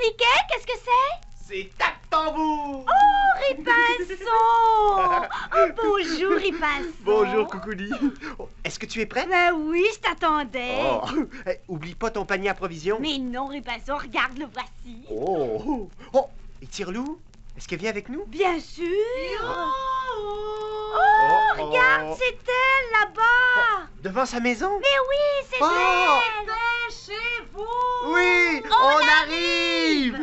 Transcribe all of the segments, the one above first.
tourniquet, qu'est-ce que c'est? C'est tac-tambour! Oh, Ripinson! Oh, bonjour, Ripinson! Bonjour, Coucouli. Oh, est-ce que tu es prête? Ben oui, je t'attendais. Oh, oublie pas ton panier à provisions. Mais non, Ripinson, regarde, le voici. Oh, oh, et Tirelou, est-ce qu'elle vient avec nous? Bien sûr! Oh, regarde, c'est elle, là-bas! Devant sa maison? Mais oui, c'est elle! Dépêchez-vous! Oui, on arrive!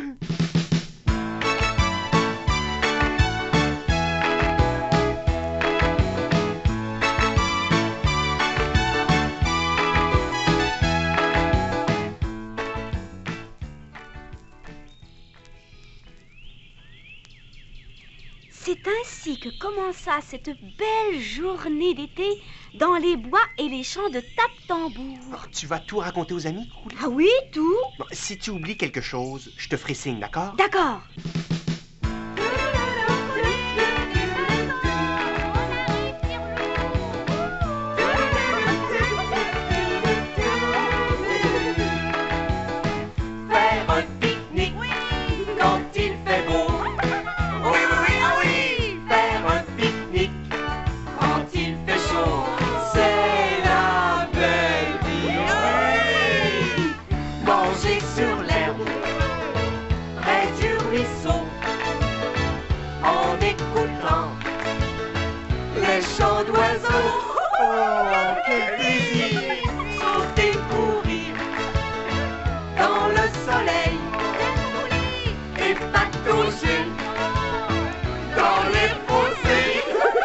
C'est ainsi que commença cette belle journée d'été dans les bois et les champs de tape-tambour. Oh, tu vas tout raconter aux amis, Coucouli? Ah oui, tout? Bon, si tu oublies quelque chose, je te ferai signe, d'accord? D'accord. Faire un pique-nique quand il fait beau. Oui, oui, oui, ah oui. Faire un pique-nique quand il fait chaud. C'est la belle vie. Oui. Manger sur l'herbe près du ruisseau en écoutant les chants d'oiseaux. Oh, quel plaisir! Sauter, courir dans le soleil et patauger dans les fossés.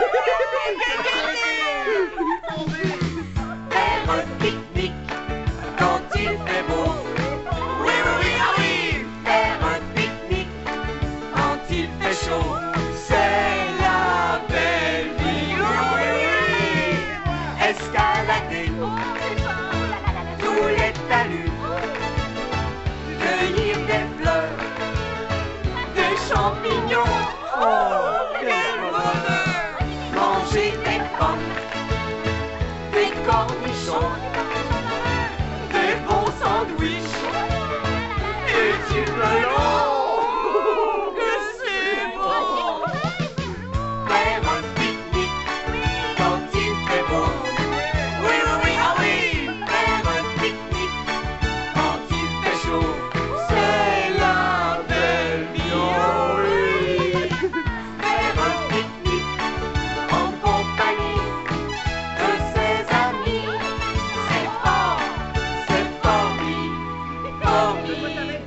Faire un pique-nique quand il fait beau. Oui, oui, oui, ah oui. Faire un pique-nique quand il fait chaud. C'est la belle vie. Oui, oui, oui. Escalader tous les talus, cueillir des fleurs, des champignons. Oh, quel bonheur! Manger des pommes, des cornichons, des bons sandwichs et du melon. Que c'est bon! Faire un pique-nique quand il fait beau. Oui, oui, oui, ah oui! Faire un pique-nique quand il fait chaud. C'est la belle vie, oh oui! Faire un pique-nique en compagnie de ses amis. C'est fort, c'est formidable!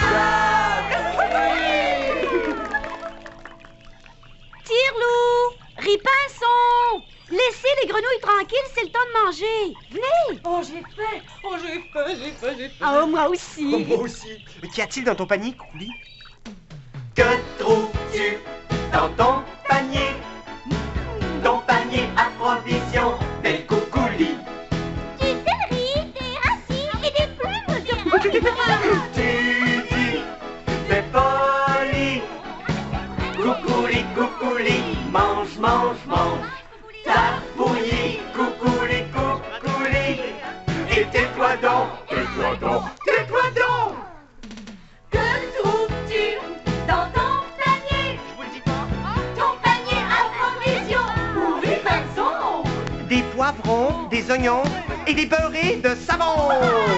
Tire-loup! Ripinson! Laissez les grenouilles tranquilles, c'est le temps de manger. Venez! Oh, j'ai faim! Oh, j'ai faim, j'ai faim, j'ai faim! Oh, moi aussi. Oh, moi aussi. Qu'y a-t-il dans ton panier, Coucouli? Que trouves-tu dans ton panier? Ton panier à provisions des coucoulis. Du céleri, des racines et des plumes de Tu dis des folies. Coucouli, coucouli, mange, mange, mange. T'as bouilli, coucouli, coucouli. Et tais-toi donc, tais-toi donc, tais-toi donc. Que trouves-tu dans ton panier? Je vous le dis pas. Ton panier à provisions pour Ripinson. Des poivrons, des oignons et des beurrés de savon.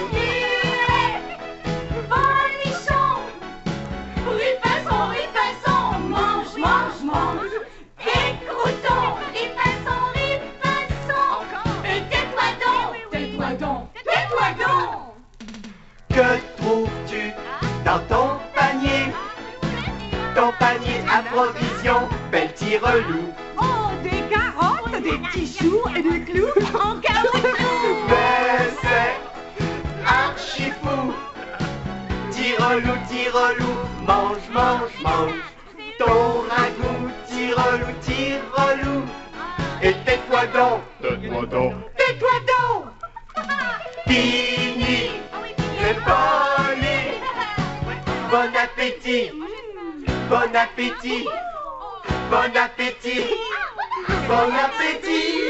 Bolichon, Ripinson, Ripinson, mange, mange, mange. Écrouton, Ripinson, Ripinson. Et tais-toi donc, tais-toi donc, tais-toi donc. Que trouves-tu dans ton panier? Ton panier à provisions, belle tire-loup. Oh, des carottes, des petits choux et des clous en caoutchouc! Mais c'est archi fou. Tire-loup, tire-loup, mange, mange, mange. Ton ragoût, tire-loup, tire-loup. Et tais-toi donc, tais-toi donc, tais-toi donc. Fini les folies. Bon appétit, bon appétit, bon appétit, bon appétit.